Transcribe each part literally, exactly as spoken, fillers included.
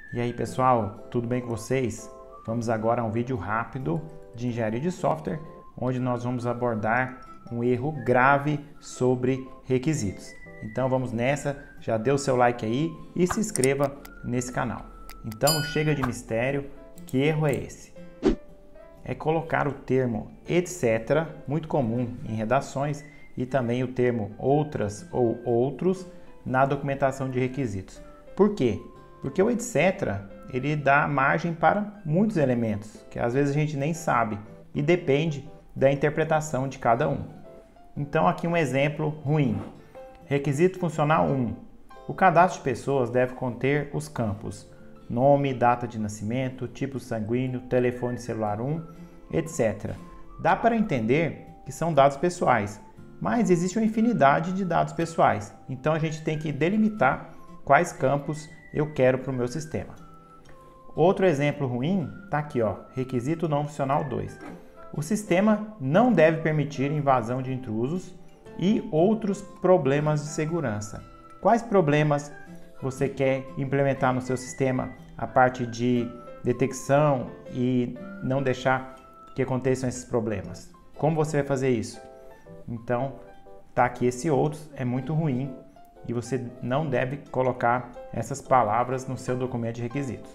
E aí pessoal, tudo bem com vocês? Vamos agora a um vídeo rápido de engenharia de software, onde nós vamos abordar um erro grave sobre requisitos. Então vamos nessa, já dê o seu like aí e se inscreva nesse canal. Então chega de mistério, que erro é esse? É colocar o termo etc, muito comum em redações, e também o termo outras ou outros na documentação de requisitos. Por quê? Porque o etc, ele dá margem para muitos elementos, que às vezes a gente nem sabe, e depende da interpretação de cada um. Então aqui um exemplo ruim. Requisito funcional um. O cadastro de pessoas deve conter os campos nome, data de nascimento, tipo sanguíneo, telefone celular um, etcétera. Dá para entender que são dados pessoais, mas existe uma infinidade de dados pessoais, então a gente tem que delimitar quais campos eu quero para o meu sistema. Outro exemplo ruim está aqui, ó, requisito não funcional dois. O sistema não deve permitir invasão de intrusos e outros problemas de segurança. Quais problemas você quer implementar no seu sistema? A parte de detecção e não deixar que aconteçam esses problemas. Como você vai fazer isso? Então, tá aqui esse outros, é muito ruim e você não deve colocar essas palavras no seu documento de requisitos.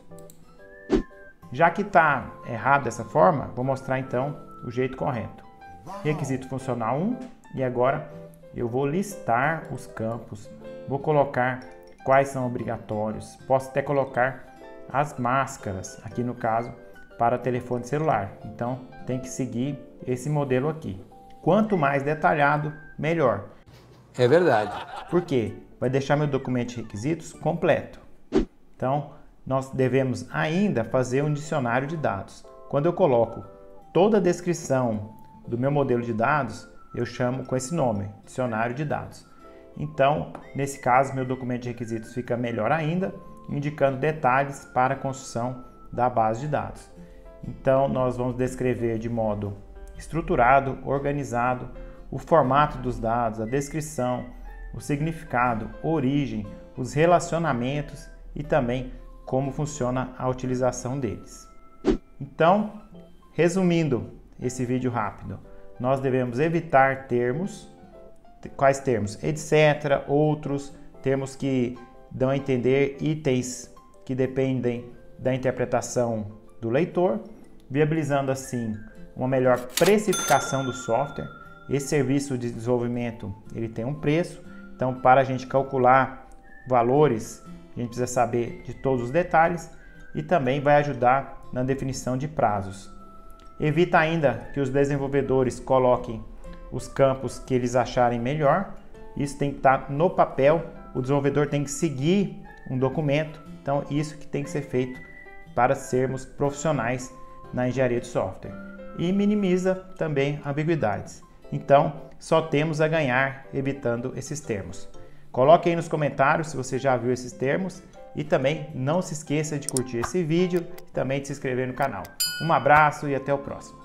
Já que está errado dessa forma, vou mostrar então o jeito correto. Requisito funcional um, e agora eu vou listar os campos, vou colocar quais são obrigatórios, posso até colocar as máscaras, aqui no caso, para telefone celular. Então tem que seguir esse modelo aqui. Quanto mais detalhado, melhor. É verdade. Por quê? Vai deixar meu documento de requisitos completo. Então, nós devemos ainda fazer um dicionário de dados. Quando eu coloco toda a descrição do meu modelo de dados, eu chamo com esse nome, dicionário de dados. Então, nesse caso, meu documento de requisitos fica melhor ainda, indicando detalhes para a construção da base de dados. Então, nós vamos descrever de modo estruturado, organizado, o formato dos dados, a descrição, o significado, origem, os relacionamentos e também como funciona a utilização deles. Então, resumindo esse vídeo rápido, nós devemos evitar termos, quais termos? Etc, outros, termos que dão a entender itens que dependem da interpretação do leitor, viabilizando assim uma melhor precificação do software. Esse serviço de desenvolvimento ele tem um preço, então para a gente calcular valores, a gente precisa saber de todos os detalhes e também vai ajudar na definição de prazos. Evita ainda que os desenvolvedores coloquem os campos que eles acharem melhor, isso tem que estar no papel, o desenvolvedor tem que seguir um documento, então isso que tem que ser feito para sermos profissionais na engenharia de software. E minimiza também ambiguidades. Então, só temos a ganhar evitando esses termos. Coloque aí nos comentários se você já viu esses termos e também não se esqueça de curtir esse vídeo e também de se inscrever no canal. Um abraço e até o próximo.